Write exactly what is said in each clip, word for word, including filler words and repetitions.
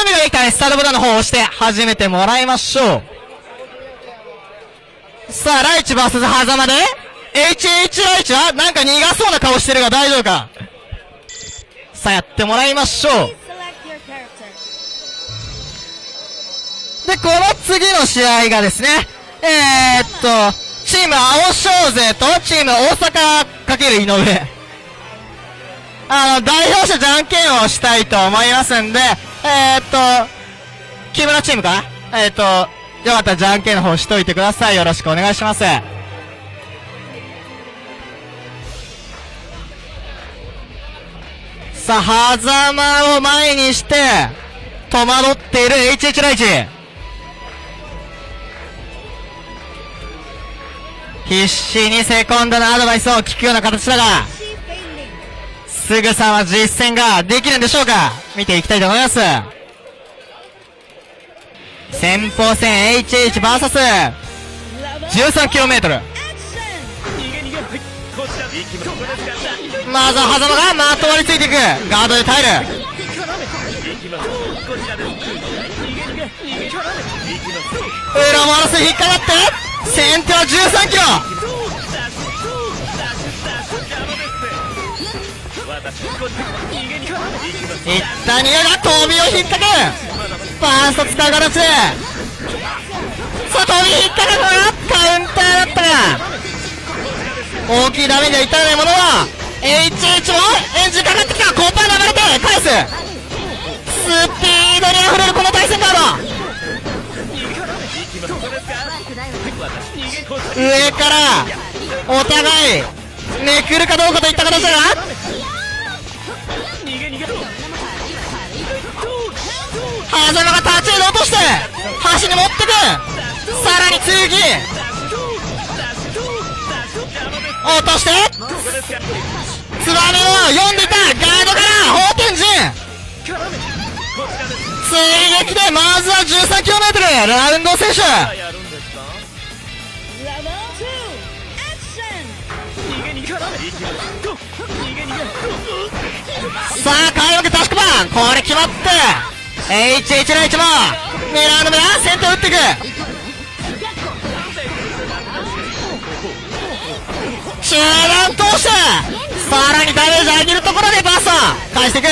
備ができたらスタートボタンの方を押して始めてもらいましょう。さあ、ライチ ブイエス 狭間で、エイチエイチ ライチはなんか逃がそうな顔してるが大丈夫か。さあ、やってもらいましょう。で、この次の試合がですね、えー、っと、チーム青翔勢とチーム大阪×井上。あの、代表者じゃんけんをしたいと思いますんで、えー、っと、木村チームかなえー、っと、よかったらじゃんけんの方しといてください。よろしくお願いします。さあ、狭間を前にして、戸惑っている エイチエイチ ライチ。必死にセコンドのアドバイスを聞くような形だが、すぐさま実践ができるんでしょうか。見ていきたいと思います。先鋒戦 エイチエイチブイエス じゅうさんキロメートル。まずは狭間がまとわりついていく。ガードで耐える。裏回らせ引っかかって先手はじゅうさんキロ。一旦逃げが飛びを引っかける。ファースト使う形で、さあ飛び引っかかるからカウンターだったが、大きいダメージはいったないものは エイチエイチ もエンジンかかってきた。コーパー流れて返す。スピードにあふれるこの対戦カード。上からお互いめくるかどうかといった形だが、狭間が立ちで落として端に持ってく。さらに追撃落としてツバメを読んでいた。ガードから法天神追撃でまずは じゅうさんキロメートル ラウンド選手。さあ開幕タスクバン、これ決まって エイチエイチ ライチも狙うの目だ。先手を打っていく。中段通してさらにダメージ上げるところでバースト返していく。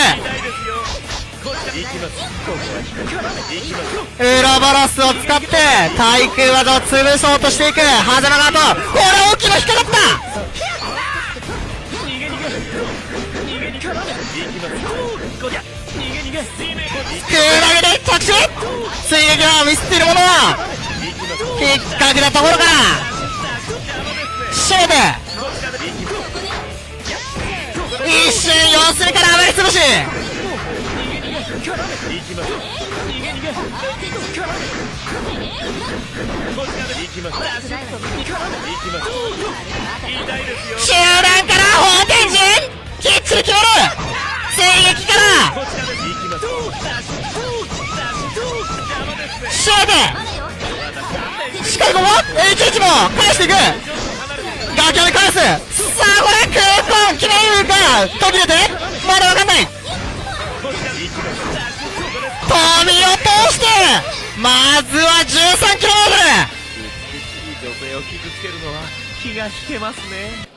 裏バランスを使って対空技を潰そうとしていく狭間の後、これ大きな引っかかった。空投げで着地。追撃をミスっているものは引っ掛けたところから締めて一瞬様子見から暴れ潰し。中段から法天神きっちり決める。追撃から締めて、しっかりここ エイチエイチ も返していく。ガキョで返す。さあこれ空間決めるか途切れてまだ分かんない。飛びを通してまずは じゅうさんキロメートル。 女性を傷つけるのは気が引けますね。